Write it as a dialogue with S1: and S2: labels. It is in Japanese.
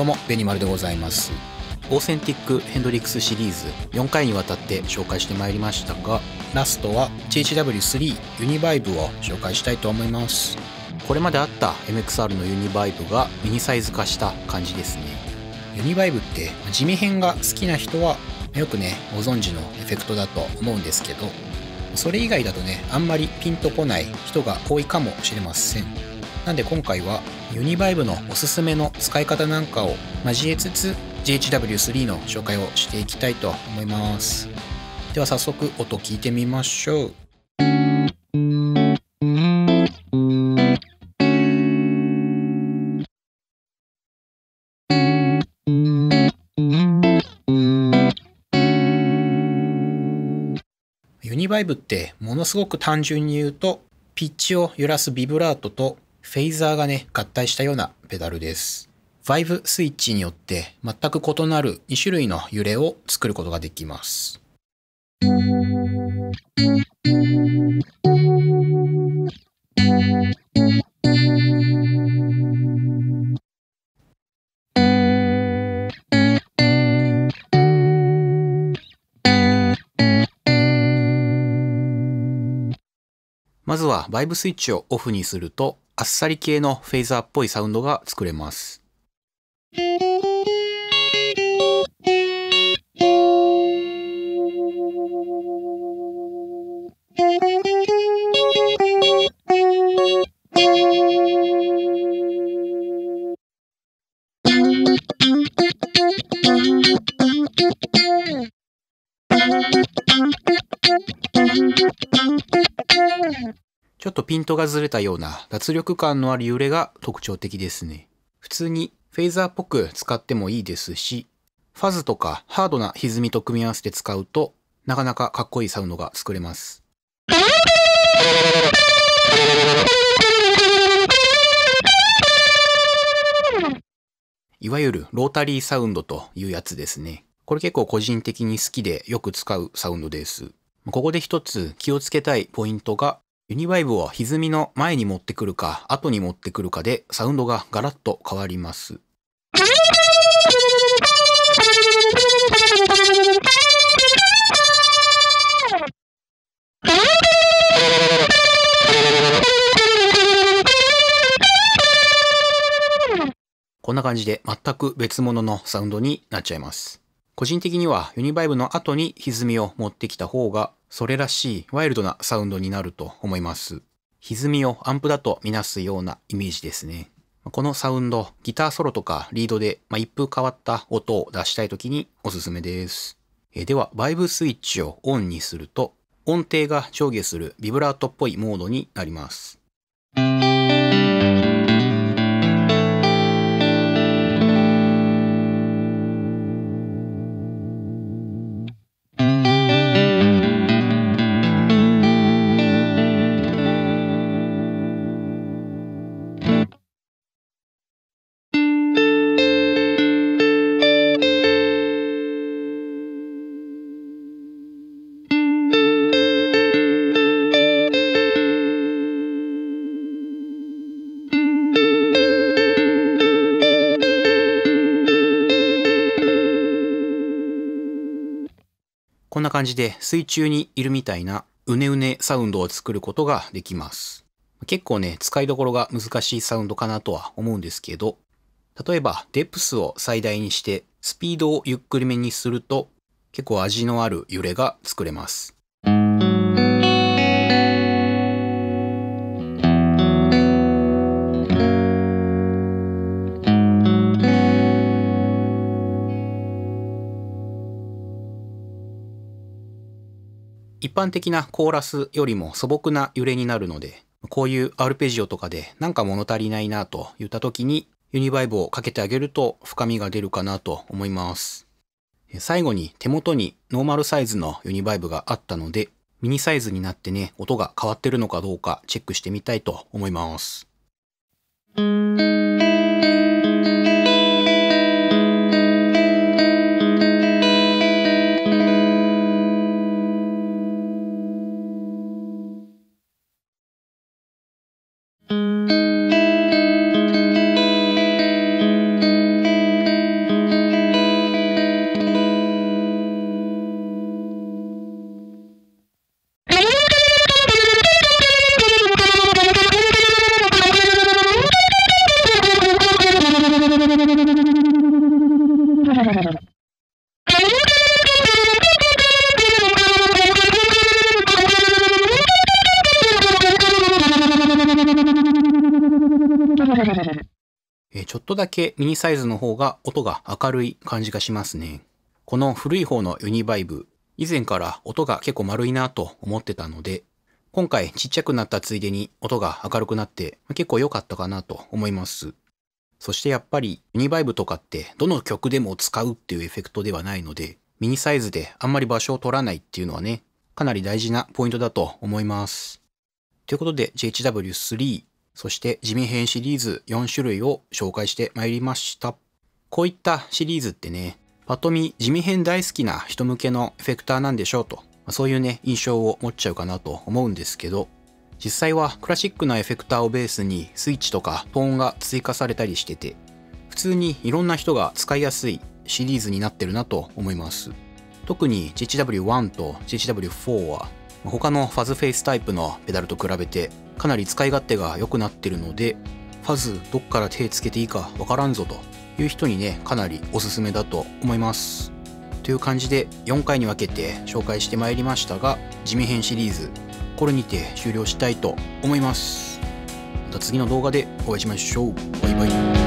S1: もベニマルでございます。オーセンティックヘンドリックスシリーズ4回にわたって紹介してまいりましたが、ラストは GHW3 ユニバイブを紹介したいと思います。これまであった MXR のユニバイブがミニサイズ化した感じですね。ユニバイブって地味編が好きな人はよくねご存知のエフェクトだと思うんですけど、それ以外だとねあんまりピンとこない人が多いかもしれません。なんで今回はユニバイブのおすすめの使い方なんかを交えつつ GHW3 の紹介をしていきたいと思います。では早速音聞いてみましょう。ユニバイブってものすごく単純に言うと、ピッチを揺らすビブラートとフェイザーがね合体したようなペダルです。バイブスイッチによって全く異なる2種類の揺れを作ることができます。まずはバイブスイッチをオフにするとあっさり系のフェイザーっぽいサウンドが作れます。ちょっとピントがずれたような脱力感のある揺れが特徴的ですね。普通にフェイザーっぽく使ってもいいですし、ファズとかハードな歪みと組み合わせて使うとなかなかかっこいいサウンドが作れます。いわゆるロータリーサウンドというやつですね。これ結構個人的に好きでよく使うサウンドです。ここで一つ気をつけたいポイントが、ユニバイブを歪みの前に持ってくるか後に持ってくるかでサウンドがガラッと変わります。こんな感じで全く別物のサウンドになっちゃいます。個人的にはユニバイブの後に歪みを持ってきた方がそれらしいワイルドなサウンドになると思います。歪みをアンプだとみなすようなイメージですね。このサウンド、ギターソロとかリードで一風変わった音を出したい時におすすめです。ではバイブスイッチをオンにすると音程が上下するビブラートっぽいモードになります。こんな感じで水中にいるみたいなうねうねサウンドを作ることができます。結構ね、使いどころが難しいサウンドかなとは思うんですけど、例えばデプスを最大にしてスピードをゆっくりめにすると結構味のある揺れが作れます。一般的なコーラスよりも素朴な揺れになるので、こういうアルペジオとかでなんか物足りないなといった時にユニバイブをかけてあげると深みが出るかなと思います。最後に手元にノーマルサイズのユニバイブがあったので、ミニサイズになってね、音が変わってるのかどうかチェックしてみたいと思います。 ちょっとだけミニサイズの方が音が明るい感じがしますね。この古い方のユニバイブ、以前から音が結構丸いなと思ってたので、今回ちっちゃくなったついでに音が明るくなって結構良かったかなと思います。そしてやっぱりユニバイブとかってどの曲でも使うっていうエフェクトではないので、ミニサイズであんまり場所を取らないっていうのはね、かなり大事なポイントだと思います。ということで JHW3、そして地味編シリーズ4種類を紹介してまいりました。こういったシリーズってね、パッと見地味編大好きな人向けのエフェクターなんでしょうと、そういうね、印象を持っちゃうかなと思うんですけど、実際はクラシックなエフェクターをベースにスイッチとかトーンが追加されたりしてて、普通にいろんな人が使いやすいシリーズになってるなと思います。特に JHW1 と JHW4 は他のファズフェイスタイプのペダルと比べてかなり使い勝手が良くなってるので、ファズどっから手つけていいかわからんぞという人にね、かなりおすすめだと思います。という感じで4回に分けて紹介してまいりましたが、地味編シリーズこれにて終了したいと思います。また次の動画でお会いしましょう。バイバイ。